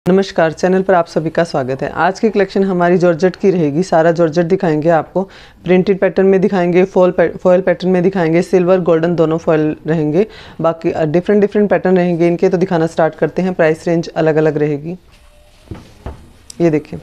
नमस्कार, चैनल पर आप सभी का स्वागत है। आज की कलेक्शन हमारी जॉर्जेट की रहेगी। सारा जॉर्जेट दिखाएंगे आपको। प्रिंटेड पैटर्न में दिखाएंगे, फॉयल पैटर्न में दिखाएंगे, सिल्वर गोल्डन दोनों फॉयल रहेंगे। बाकी डिफरेंट पैटर्न रहेंगे इनके। तो दिखाना स्टार्ट करते हैं। प्राइस रेंज अलग अलग रहेगी। ये देखिए,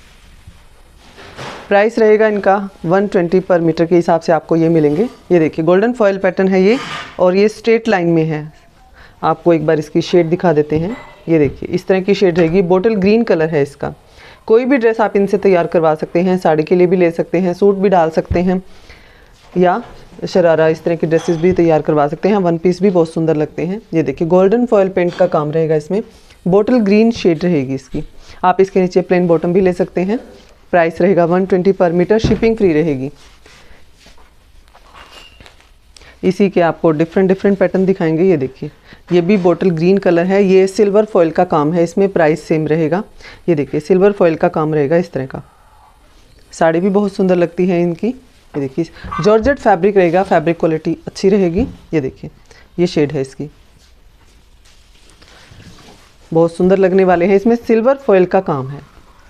प्राइस रहेगा इनका 120 पर मीटर के हिसाब से आपको ये मिलेंगे। ये देखिए, गोल्डन फॉयल पैटर्न है ये, और ये स्ट्रेट लाइन में है। आपको एक बार इसकी शेड दिखा देते हैं। ये देखिए, इस तरह की शेड रहेगी। बोटल ग्रीन कलर है इसका। कोई भी ड्रेस आप इनसे तैयार करवा सकते हैं। साड़ी के लिए भी ले सकते हैं, सूट भी डाल सकते हैं, या शरारा इस तरह की ड्रेसेस भी तैयार करवा सकते हैं। वन पीस भी बहुत सुंदर लगते हैं। ये देखिए, गोल्डन फॉयल पेंट का काम रहेगा इसमें। बोटल ग्रीन शेड रहेगी इसकी। आप इसके नीचे प्लेन बॉटम भी ले सकते हैं। प्राइस रहेगा 120 पर मीटर, शिपिंग फ्री रहेगी। इसी के आपको डिफरेंट पैटर्न दिखाएंगे। ये देखिए, ये भी बोटल ग्रीन कलर है। ये सिल्वर फॉयल का काम है इसमें। प्राइस सेम रहेगा। ये देखिए, सिल्वर फॉयल का काम रहेगा इस तरह का। साड़ी भी बहुत सुंदर लगती है इनकी। ये देखिए, जॉर्जेट फैब्रिक रहेगा। फैब्रिक क्वालिटी अच्छी रहेगी। ये देखिए, ये शेड है इसकी। बहुत सुंदर लगने वाले हैं। इसमें सिल्वर फॉयल का काम है।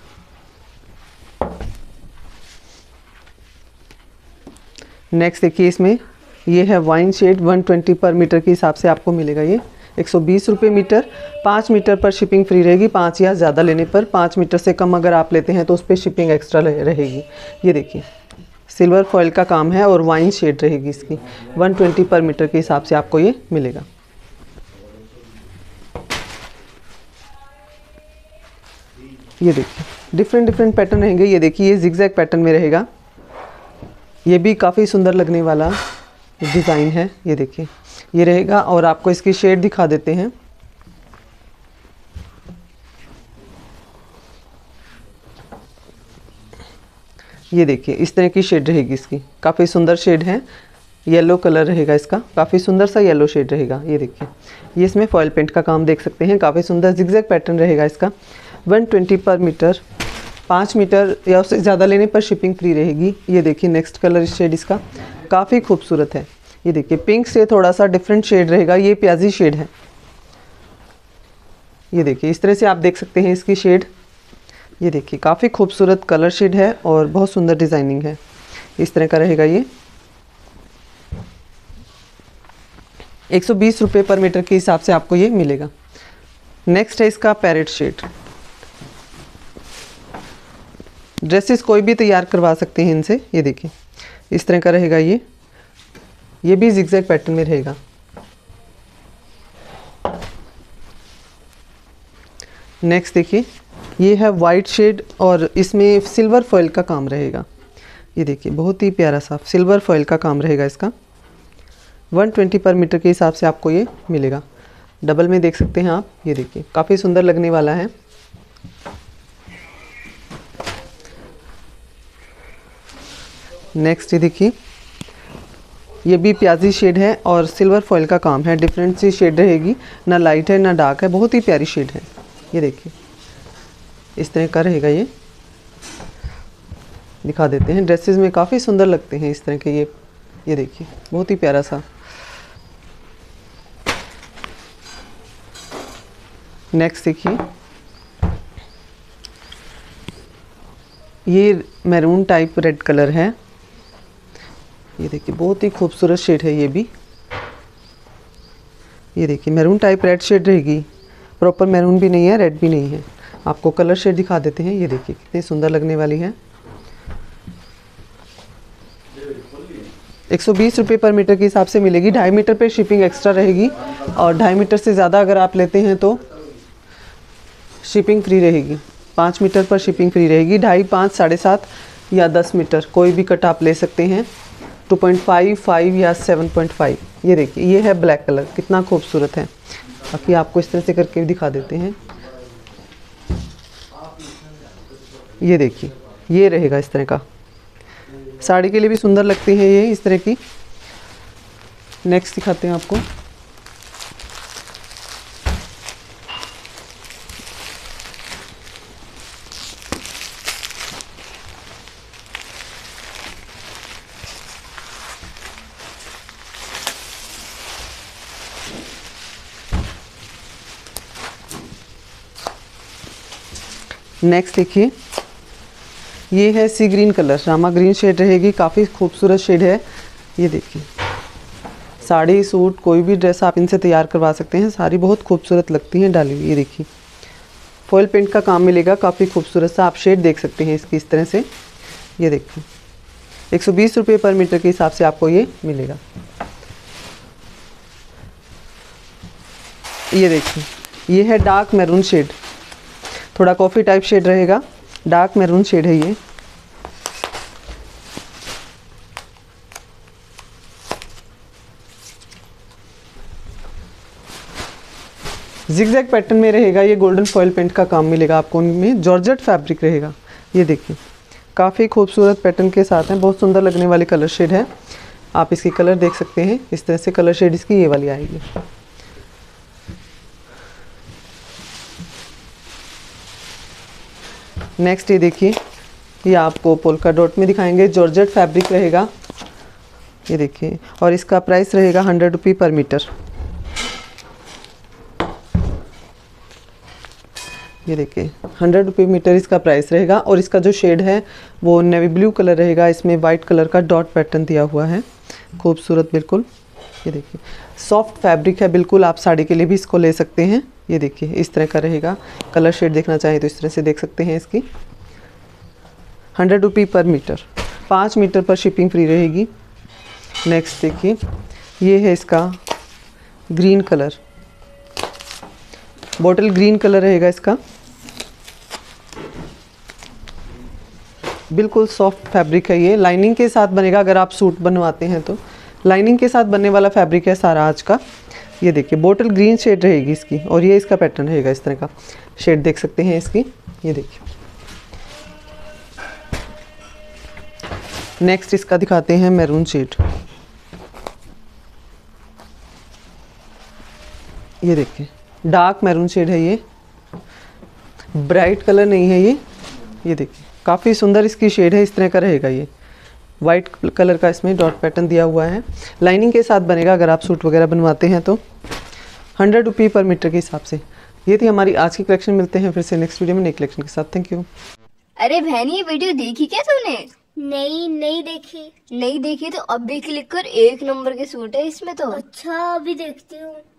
नेक्स्ट देखिए, इसमें ये है वाइन शेड। 120 पर मीटर के हिसाब से आपको मिलेगा। ये 120 रुपये मीटर। 5 मीटर पर शिपिंग फ्री रहेगी। 5 या ज़्यादा लेने पर। 5 मीटर से कम अगर आप लेते हैं तो उस पर शिपिंग एक्स्ट्रा रहेगी। ये देखिए, सिल्वर फॉयल का काम है और वाइन शेड रहेगी इसकी। 120 पर मीटर के हिसाब से आपको ये मिलेगा। ये देखिए, डिफरेंट पैटर्न रहेंगे। ये देखिए, ये जिगजैग पैटर्न में रहेगा। ये भी काफ़ी सुंदर लगने वाला डिज़ाइन है। ये देखिए, ये रहेगा। और आपको इसकी शेड दिखा देते हैं। ये देखिए, इस तरह की शेड रहेगी इसकी। काफ़ी सुंदर शेड है। येलो कलर रहेगा इसका। काफ़ी सुंदर सा येलो शेड रहेगा। ये देखिए, ये इसमें फॉयल पेंट का काम देख सकते हैं। काफ़ी सुंदर जिगजैग पैटर्न रहेगा इसका। 120 पर मीटर। 5 मीटर या उससे ज़्यादा लेने पर शिपिंग फ्री रहेगी। ये देखिए, नेक्स्ट कलर शेड इसका काफ़ी खूबसूरत है। ये देखिए, पिंक से थोड़ा सा डिफरेंट शेड रहेगा। ये प्याजी शेड है। ये देखिए, इस तरह से आप देख सकते हैं इसकी शेड। ये देखिए, काफ़ी खूबसूरत कलर शेड है और बहुत सुंदर डिज़ाइनिंग है। इस तरह का रहेगा ये। 120 रुपये पर मीटर के हिसाब से आपको ये मिलेगा। नेक्स्ट है इसका पैरेट शेड। ड्रेसेस कोई भी तैयार करवा सकते हैं इनसे। ये देखिए, इस तरह का रहेगा ये भी जिगजैग पैटर्न में रहेगा। नेक्स्ट देखिए, ये है वाइट शेड और इसमें सिल्वर फॉयल का काम रहेगा। ये देखिए, बहुत ही प्यारा सा सिल्वर फॉयल का काम रहेगा इसका। 120 पर मीटर के हिसाब से आपको ये मिलेगा। डबल में देख सकते हैं आप। ये देखिए, काफ़ी सुंदर लगने वाला है। नेक्स्ट ये देखिए, ये भी प्याजी शेड है और सिल्वर फॉयल का काम है। डिफरेंट सी शेड रहेगी, ना लाइट है ना डार्क है। बहुत ही प्यारी शेड है। ये देखिए, इस तरह का रहेगा ये। दिखा देते हैं। ड्रेसेस में काफ़ी सुंदर लगते हैं इस तरह के ये देखिए, बहुत ही प्यारा सा। नेक्स्ट देखिए, ये मैरून टाइप रेड कलर है। ये देखिए, बहुत ही खूबसूरत शेड है ये भी। ये देखिए, मैरून टाइप रेड शेड रहेगी। प्रॉपर मैरून भी नहीं है, रेड भी नहीं है। आपको कलर शेड दिखा देते हैं। ये देखिए, कितनी सुंदर लगने वाली है। 120 रुपये पर मीटर के हिसाब से मिलेगी। 2.5 मीटर पे शिपिंग एक्स्ट्रा रहेगी, और 2.5 मीटर से ज़्यादा अगर आप लेते हैं तो शिपिंग फ्री रहेगी। 5 मीटर पर शिपिंग फ्री रहेगी। 2.5, 5, 7.5 या 10 मीटर कोई भी कट आप ले सकते हैं। 2.5, 5 या 7.5। ये देखिए, ये है ब्लैक कलर। कितना खूबसूरत है। बाकी आपको इस तरह से करके भी दिखा देते हैं। ये देखिए, ये रहेगा इस तरह का। साड़ी के लिए भी सुंदर लगती है ये इस तरह की। नेक्स्ट दिखाते हैं आपको। नेक्स्ट देखिए, ये है sea green colour, Rama green shade रहेगी, काफ़ी खूबसूरत शेड है। ये देखिए, साड़ी सूट कोई भी ड्रेस आप इनसे तैयार करवा सकते हैं, सारी बहुत खूबसूरत लगती हैं डाली हुई। ये देखिए, फॉयल पेंट का काम मिलेगा, काफ़ी खूबसूरत सा आप शेड देख सकते हैं इसकी इस तरह से। ये देखिए, 120 रुपये पर मीटर के हिसाब से आपको ये मिलेगा। ये देखिए, ये है डार्क मैरून शेड, थोड़ा कॉफ़ी टाइप शेड रहेगा, डार्क मैरून शेड है ये। जिगजैग पैटर्न में रहेगा ये, गोल्डन फॉयल पेंट का काम मिलेगा आपको, इनमें जॉर्जेट फैब्रिक रहेगा। ये देखिए, काफ़ी खूबसूरत पैटर्न के साथ हैं, बहुत सुंदर लगने वाली कलर शेड है। आप इसकी कलर देख सकते हैं, इस तरह से कलर शेड इसकी ये वाली आएगी। नेक्स्ट ये देखिए, ये आपको पोल्का डॉट में दिखाएंगे, जॉर्जेट फैब्रिक रहेगा। ये देखिए, और इसका प्राइस रहेगा 100 रुपये पर मीटर। ये देखिए, 100 रुपये मीटर इसका प्राइस रहेगा। और इसका जो शेड है वो नेवी ब्लू कलर रहेगा, इसमें वाइट कलर का डॉट पैटर्न दिया हुआ है, खूबसूरत बिल्कुल। ये देखिए, सॉफ्ट फैब्रिक है बिल्कुल, आप साड़ी के लिए भी इसको ले सकते हैं। ये देखिए, इस तरह का रहेगा, कलर शेड देखना चाहें तो इस तरह से देख सकते हैं इसकी। 100 रुपये पर मीटर, 5 मीटर पर शिपिंग फ्री रहेगी। नेक्स्ट देखिए, ये है इसका green colour, bottle green colour रहेगा इसका, बिल्कुल सॉफ्ट फैब्रिक है ये, लाइनिंग के साथ बनेगा। अगर आप सूट बनवाते हैं तो लाइनिंग के साथ बनने वाला फैब्रिक है सारा आज का। ये देखिए, बॉटल ग्रीन शेड रहेगी इसकी, और ये इसका पैटर्न रहेगा, इस तरह का शेड देख सकते हैं इसकी। ये देखिए, नेक्स्ट इसका दिखाते हैं मैरून शेड। ये देखिए, डार्क मैरून शेड है ये, ब्राइट कलर नहीं है ये। ये देखिए, काफ़ी सुंदर इसकी शेड है, इस तरह का रहेगा ये, वाइट कलर का इसमें डॉट पैटर्न दिया हुआ है, लाइनिंग के साथ बनेगा अगर आप सूट वगैरह बनवाते हैं तो। 100 रुपये पर मीटर के हिसाब से। ये थी हमारी आज की कलेक्शन, मिलते हैं फिर से नेक्स्ट वीडियो में नई कलेक्शन के साथ। Thank you. अरे बहन, ये वीडियो देखी क्या तूने? नहीं देखी। नहीं देखी तो अब भी क्लिक कर, 1 नंबर के सूट है इसमें तो। अच्छा, अभी देखती हूँ।